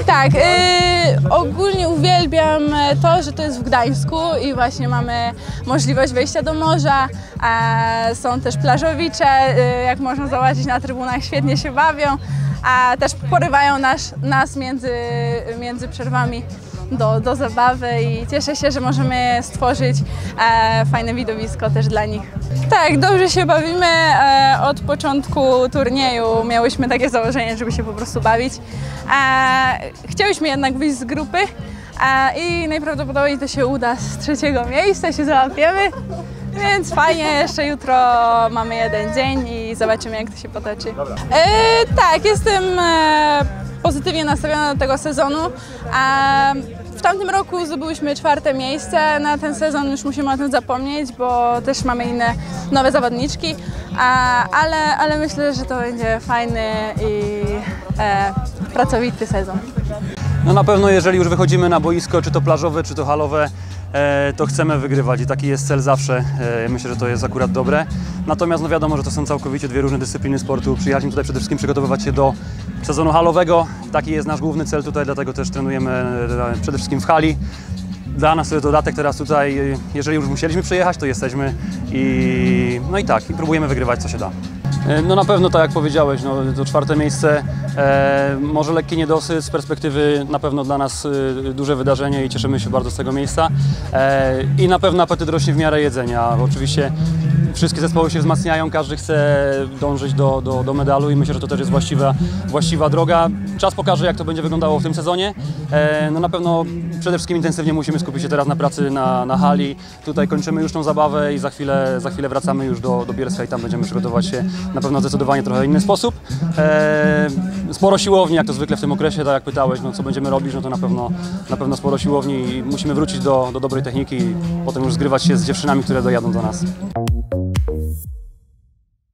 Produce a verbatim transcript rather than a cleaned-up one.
Tak, yy, ogólnie uwielbiam to, że to jest w Gdańsku i właśnie mamy możliwość wejścia do morza, a są też plażowicze, yy, jak można zobaczyć na trybunach, świetnie się bawią, a też porywają nas, nas między, między przerwami do, do zabawy i cieszę się, że możemy stworzyć e, fajne widowisko też dla nich. Tak, dobrze się bawimy. E, od początku turnieju miałyśmy takie założenie, żeby się po prostu bawić. E, chciałyśmy jednak wyjść z grupy e, i najprawdopodobniej to się uda z trzeciego miejsca, się załapiemy. Więc fajnie, jeszcze jutro mamy jeden dzień i zobaczymy, jak to się potoczy. E, tak, jestem e, pozytywnie nastawiona do tego sezonu. E, w tamtym roku zdobyłyśmy czwarte miejsce, na ten sezon już musimy o tym zapomnieć, bo też mamy inne nowe zawodniczki, e, ale, ale myślę, że to będzie fajny i e, pracowity sezon. No na pewno jeżeli już wychodzimy na boisko, czy to plażowe, czy to halowe, to chcemy wygrywać i taki jest cel zawsze. Myślę, że to jest akurat dobre. Natomiast no wiadomo, że to są całkowicie dwie różne dyscypliny sportu. Przyjechaliśmy tutaj przede wszystkim przygotowywać się do sezonu halowego. Taki jest nasz główny cel tutaj, dlatego też trenujemy przede wszystkim w hali. Dla nas to jest dodatek teraz tutaj, jeżeli już musieliśmy przyjechać, to jesteśmy i no i tak, i próbujemy wygrywać co się da. No na pewno, tak jak powiedziałeś, no, to czwarte miejsce, e, może lekki niedosyt, z perspektywy na pewno dla nas e, duże wydarzenie i cieszymy się bardzo z tego miejsca. E, I na pewno apetyt rośnie w miarę jedzenia. Oczywiście wszystkie zespoły się wzmacniają, każdy chce dążyć do, do, do medalu i myślę, że to też jest właściwa, właściwa droga. Czas pokaże, jak to będzie wyglądało w tym sezonie. E, no na pewno przede wszystkim intensywnie musimy skupić się teraz na pracy na, na hali. Tutaj kończymy już tą zabawę i za chwilę, za chwilę wracamy już do, do Bielska i tam będziemy przygotować się na pewno zdecydowanie trochę inny sposób. E, sporo siłowni, jak to zwykle w tym okresie, tak jak pytałeś, no co będziemy robić, no to na pewno, na pewno sporo siłowni i musimy wrócić do, do dobrej techniki i potem już zgrywać się z dziewczynami, które dojadą do nas.